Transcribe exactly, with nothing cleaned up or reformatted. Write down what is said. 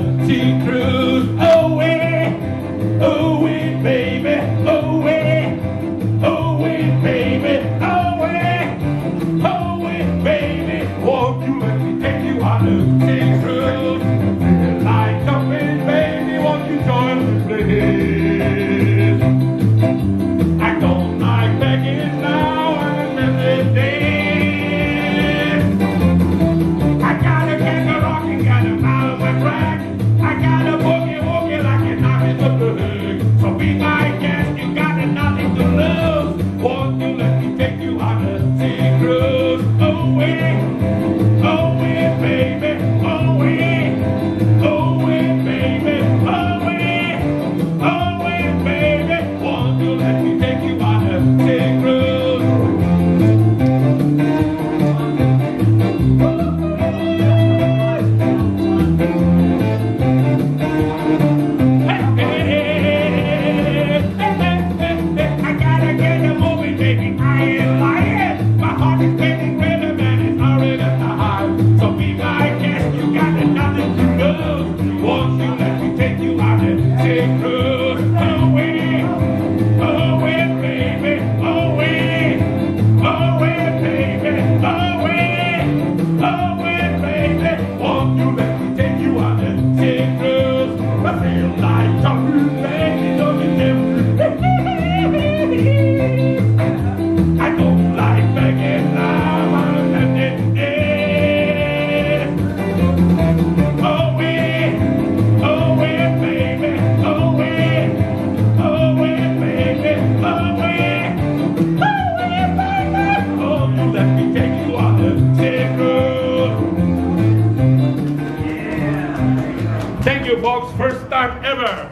a sea cruise. Away, away, baby, away, away, baby, away, away, baby. Won't you let me take you on a sea cruise? Like jumping, baby, won't you join the place? I don't like begging now and every day. I gotta get the rockin', got a mile with rack. I gotta boogie-woogie like a nothin with the hook. So be my guest, you got nothing to lose. Won't you let me take you on a sea cruise? Away, away, baby, away, away, baby, away, away, baby. Won't you let me take you on a sea cruise? I gotta get a movie, baby, I ain't lying. My heart is beating rhythm and it's already at the heart. So be my guest, you got nothing to lose. Won't you let me take you on a sea cruise? Away, away, baby, away, away, baby, away, away, baby. Won't you let me take you on a sea cruise? I feel like jumping, baby, don't you dare. I don't like begging now, I'm at it. Away, away, baby, away, away, baby, away, away, baby. Oh, you let me take you on the sea cruise. Thank you, folks. First time ever.